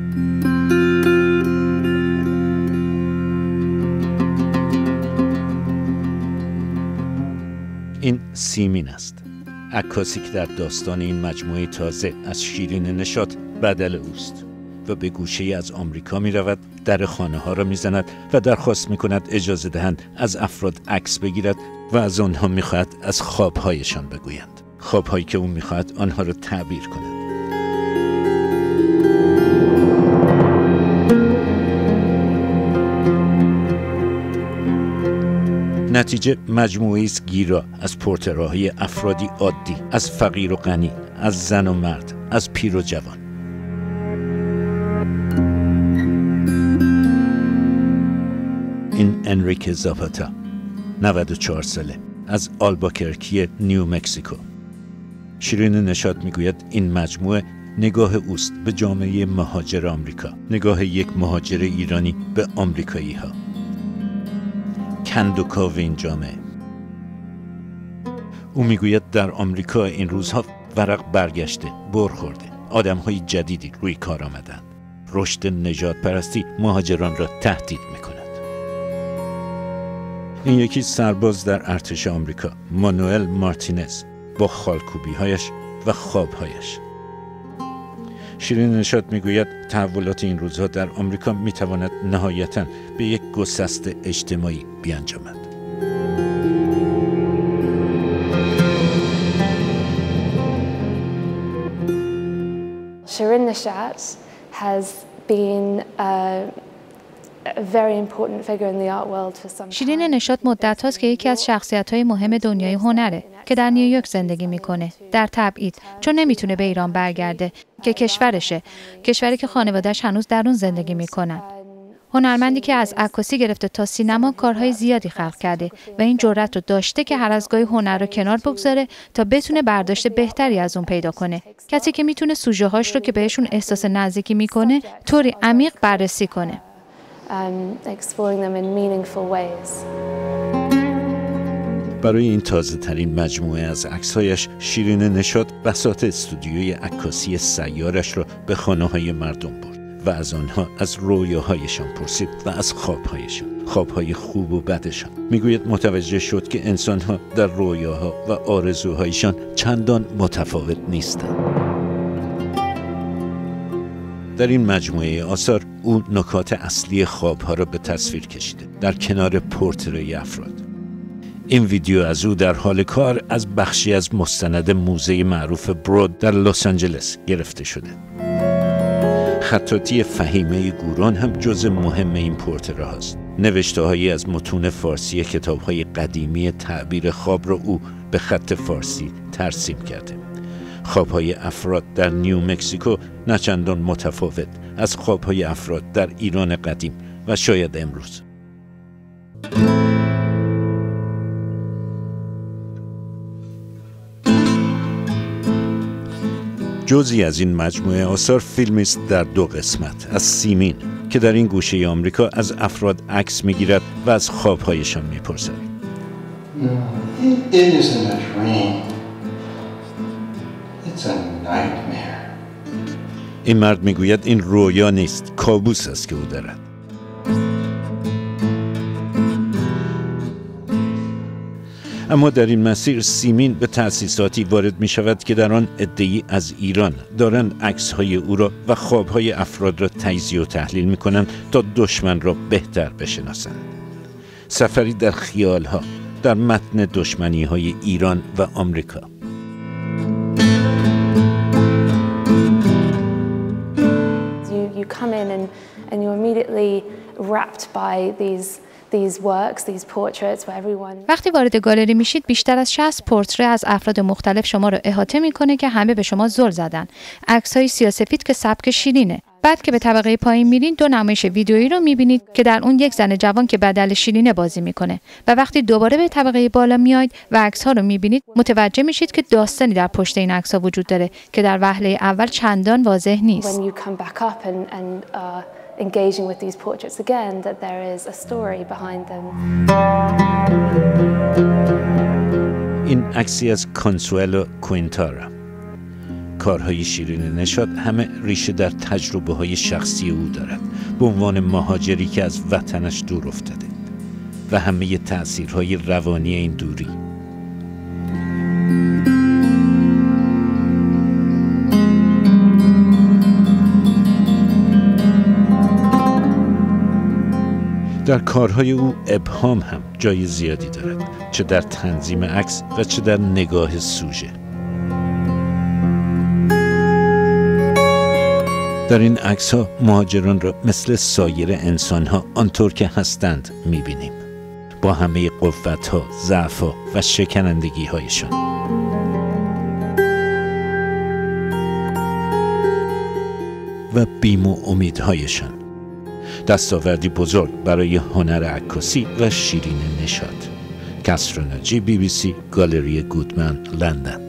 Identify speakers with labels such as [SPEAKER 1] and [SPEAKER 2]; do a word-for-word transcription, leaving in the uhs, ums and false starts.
[SPEAKER 1] این سیمین است، عکاسی که در داستان این مجموعه تازه از شیرین نشاط بدل اوست و به گوشه از آمریکا می رود، در خانه ها را می زند و درخواست می کند اجازه دهند از افراد عکس بگیرد و از آنها می خواهد از خوابهایشان بگویند، خوابهایی که او می خواهد آنها را تعبیر کند. نتیجه مجموعه‌ای است گیرا از پورتره‌های افرادی عادی، از فقیر و غنی، از زن و مرد، از پیر و جوان. این انریک زاپاتا، نود و چهار ساله، از آلباکرکی نیو مکزیکو. شیرین نشاط میگوید این مجموعه نگاه اوست به جامعه مهاجر آمریکا، نگاه یک مهاجر ایرانی به آمریکایی ها. کند و کاو این جامعه. او میگوید در آمریکا این روزها ورق برگشته، بر خورده، آدم‌های جدیدی روی کار آمدند. رشد نژاد پرستی مهاجران را تهدید میکند. این یکی سرباز در ارتش آمریکا، مانوئل مارتینز، با خالکوبی‌هایش و خواب‌هایش. شیرین نشاط میگوید تحولات این روزها در آمریکا میتواند نهایتاً به یک گسست اجتماعی بیانجامد.
[SPEAKER 2] Shirin Nishat has been a very important figure in the art world for some time.
[SPEAKER 3] شیرین نشاط مدت هاست که یکی از شخصیت‌های مهم دنیای هنره که در نیویورک زندگی میکنه، در تبعید، چون نمیتونه به ایران برگرده که کشورشه، کشوری که خانواده‌اش هنوز در اون زندگی میکنن. هنرمندی که از عکاسی گرفته تا سینما کارهای زیادی خلق کرده و این جرأت رو داشته که هر از گاهی هنر رو کنار بگذاره تا بتونه برداشت بهتری از اون پیدا کنه. کسی که میتونه سوژه هاش رو که بهشون احساس نزدیکی میکنه طوری عمیق بررسی کنه.
[SPEAKER 1] برای این تازه ترین مجموعه از عکس‌هایش شیرین نشاط بساط استودیوی عکاسی سیارش را به خانه‌های مردم برد و از آنها از رویاهایشان پرسید و از خوابهایشان، خوابهای خوب و بدشان. میگوید متوجه شد که انسان‌ها در رویاها و آرزوهایشان چندان متفاوت نیستند. در این مجموعه آثار او نکات اصلی خوابها را به تصویر کشیده در کنار پورتری افراد. این ویدیو از او در حال کار از بخشی از مستند موزه معروف برود در لس آنجلس گرفته شده. خطاطی فهیمه گوران هم جزء مهم این پورتره هاست. نوشته هایی از متون فارسی کتاب های قدیمی تعبیر خواب را او به خط فارسی ترسیم کرده. خوابهای افراد در نیو مکزیکو نچندان متفاوت از خوابهای افراد در ایران قدیم و شاید امروز. جزئی از این مجموعه آثار فیلمی است در دو قسمت از سیمین که در این گوشه آمریکا از افراد عکس میگیرد و از خوابهایشان میپرسد. این مرد میگوید این رویا نیست، کابوس است که او دارد. اما در این مسیر سیمین به تأسیساتی وارد می شود که در آن عده‌ای از ایران دارند عکس‌های او را و خواب‌های افراد را تجزیه و تحلیل می کنند تا دشمن را بهتر بشناسند. سفری در خیال‌ها در متن دشمنی‌های ایران و آمریکا.
[SPEAKER 2] You, you come in and, and you're immediately wrapped by these These works, these portraits where everyone...
[SPEAKER 3] وقتی وارد گالری میشید بیشتر از شصت پورتره از افراد مختلف شما رو احاطه میکنه که همه به شما زل زدن. عکس‌های سیاه‌سفید که سبک شیرینه. بعد که به طبقه پایین میرین دو نمایش ویدئویی رو میبینید که در اون یک زن جوان که بدل شیرینه بازی میکنه و وقتی دوباره به طبقه بالا میاید و عکس‌ها رو میبینید متوجه میشید که داستانی در پشت این عکس‌ها وجود داره که در وهله اول چندان واضح نیست.
[SPEAKER 2] engaging with these portraits again, that there is a story behind them.
[SPEAKER 1] این عکسی از کانسوئلو کوینتارا. کارهای شیرین نشاط همه ریشه در تجربه های شخصی او دارد، به عنوان مهاجری که از وطنش دور افتاده و همه تأثیرهای روانی این دوری. در کارهای او ابهام هم جای زیادی دارد، چه در تنظیم عکس و چه در نگاه سوژه. در این عکس‌ها مهاجران را مثل سایر انسان‌ها آنطور که هستند می‌بینیم، با همه قوت‌ها، ضعف‌ها و شکنندگی‌هایشان. و بیم و امیدهایشان. دستاوردی بزرگ برای هنر عکاسی و شیرین نشاط. کسرا ناجی، بی بی سی، گالری گودمن، لندن.